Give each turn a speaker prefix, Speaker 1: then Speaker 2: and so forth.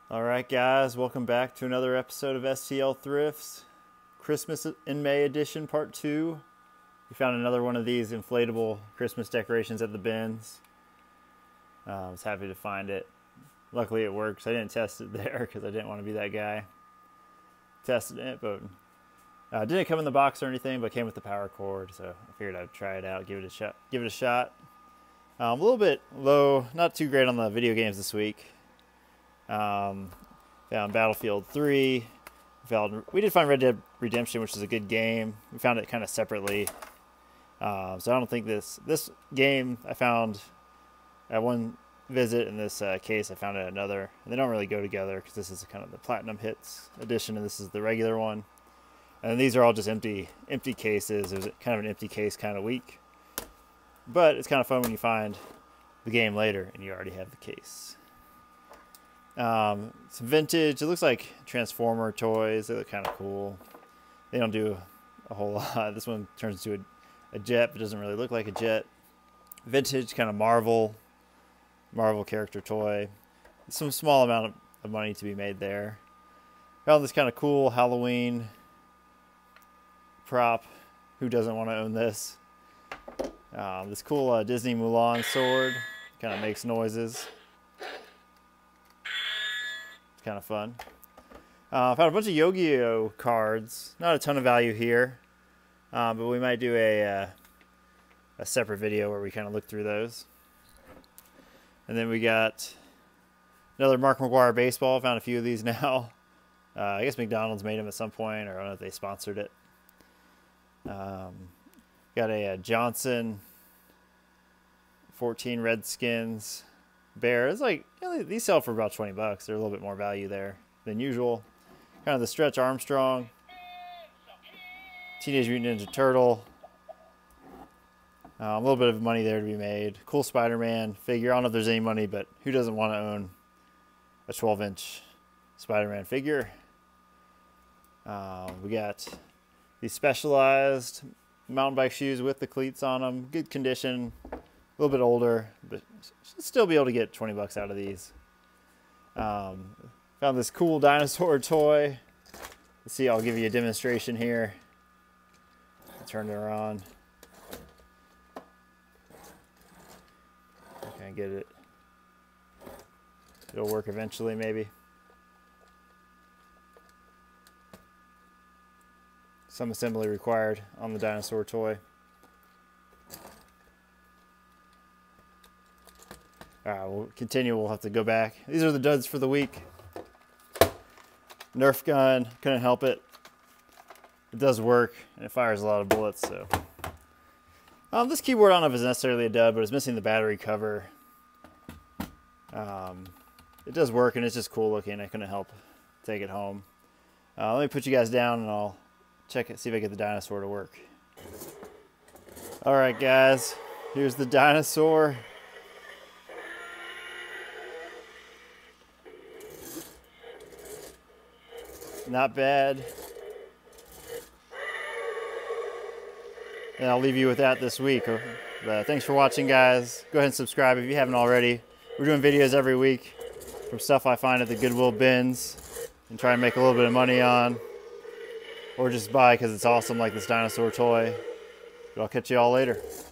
Speaker 1: Alright guys, welcome back to another episode of STL Thrifts. Christmas in May edition part 2. We found another one of these inflatable Christmas decorations at the bins. I was happy to find it. Luckily it works. I didn't test it there because I didn't want to be that guy. Tested it, but it didn't come in the box or anything, but came with the power cord, so I figured I'd try it out, give it a shot. A little bit low, not too great on the video games this week. Found Battlefield 3. We did find Red Dead Redemption, which is a good game. We found it kind of separately. So I don't think this game I found at one visit, in this case I found it at another. And they don't really go together because this is kind of the Platinum Hits edition and this is the regular one. And these are all just empty cases. It was kind of an empty case kind of week. But it's kind of fun when you find the game later and you already have the case. Some vintage, it looks like Transformer toys. They look kind of cool. They don't do a whole lot. This one turns into a jet, but doesn't really look like a jet. Vintage kind of Marvel character toy. Some small amount of money to be made there. Found this kind of cool Halloween prop. Who doesn't want to own this? This cool Disney Mulan sword. Kind of makes noises. Kind of fun. Found a bunch of Yu-Gi-Oh cards. Not a ton of value here, but we might do a separate video where we kind of look through those. And then we got another Mark McGuire baseball. Found a few of these now. I guess McDonald's made them at some point, or I don't know if they sponsored it. Got a Johnson 14 Redskins bear. It's like, these sell for about 20 bucks. They're a little bit more value there than usual. Kind of the Stretch Armstrong Teenage Mutant Ninja Turtle. A little bit of money there to be made. Cool Spider-Man figure. I don't know if there's any money, but who doesn't want to own a 12-inch Spider-Man figure? We got these Specialized mountain bike shoes with the cleats on them. Good condition. A little bit older, but should still be able to get 20 bucks out of these. Found this cool dinosaur toy. Let's see, I'll give you a demonstration here. Turn it around. Can I get it? It'll work eventually, maybe. Some assembly required on the dinosaur toy. We'll continue. We'll have to go back. These are the duds for the week. Nerf gun. Couldn't help it. It does work, and it fires a lot of bullets. So, this keyboard, I don't know if it's necessarily a dud, but it's missing the battery cover. It does work, and it's just cool looking. I couldn't help take it home. Let me put you guys down, and I'll check it, see if I get the dinosaur to work. All right, guys. Here's the dinosaur. Not bad. And I'll leave you with that this week. But thanks for watching, guys. Go ahead and subscribe if you haven't already. We're doing videos every week from stuff I find at the Goodwill bins and try and make a little bit of money on. Or just buy because it's awesome, like this dinosaur toy. But I'll catch you all later.